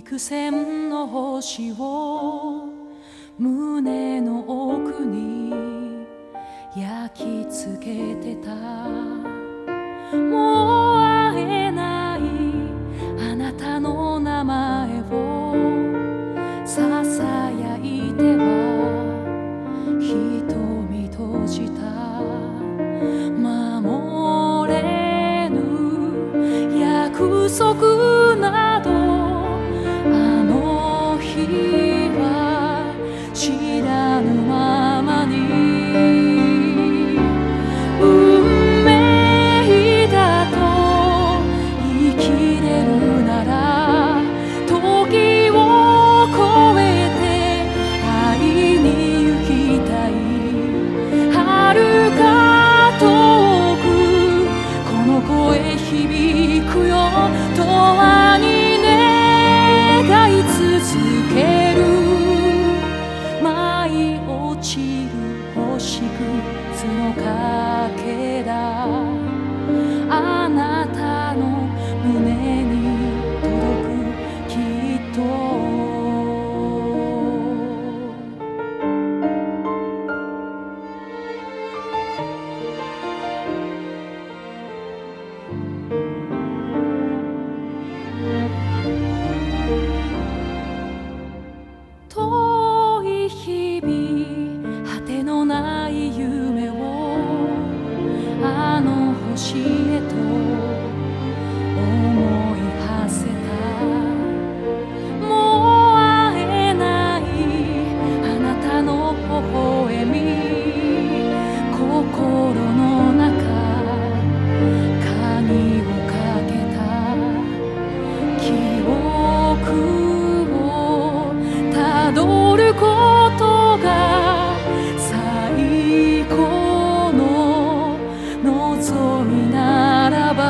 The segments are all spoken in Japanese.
幾千の星を胸の奥に焼き付けてた。もう会えないあなたの名前をささやいては瞳閉じた。守れぬ約束などあの日は知らぬままに、運命だと言い切れるなら時を超えて会いに行きたい。遥か遠くこの声響くよ。永遠に願い続ける。舞い落ちる星屑のかけら、あなたの胸に届くきっと。遠い日々果てのない夢をあの星へと思い馳せた。もう会えないあなたの微笑み、心の中鍵をかけた。記憶をたどることが最高の望みならば、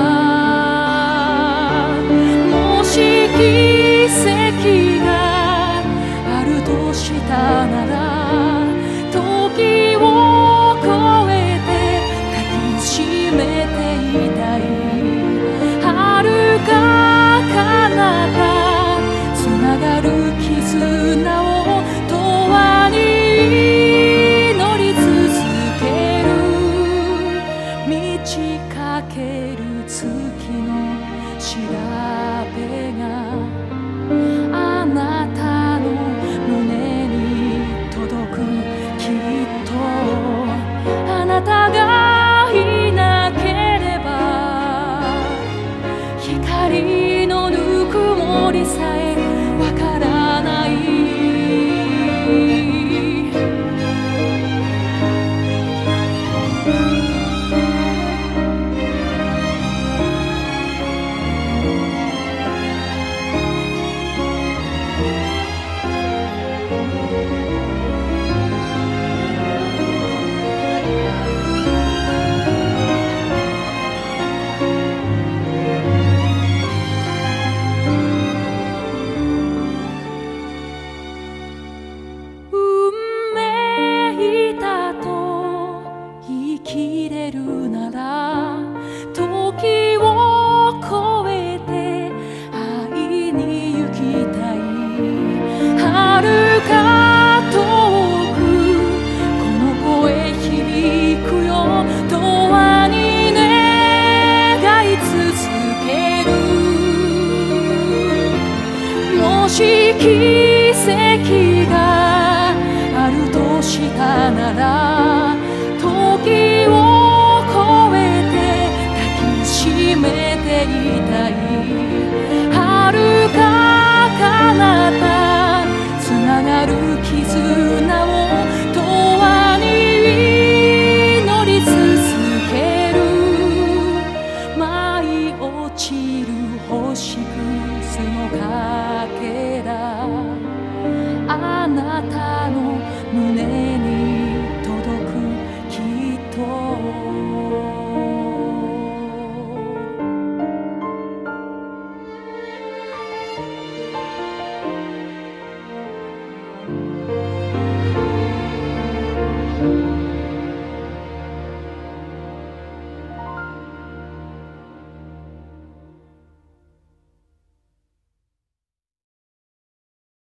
もし奇跡があるとしたなら